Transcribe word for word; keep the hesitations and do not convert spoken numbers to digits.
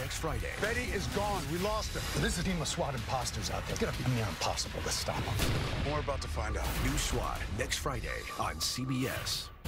next Friday. Betty is gone. We lost her. There's a team of SWAT imposters out there. It's gonna be near impossible to stop them. We're about to find out. New SWAT next Friday on C B S.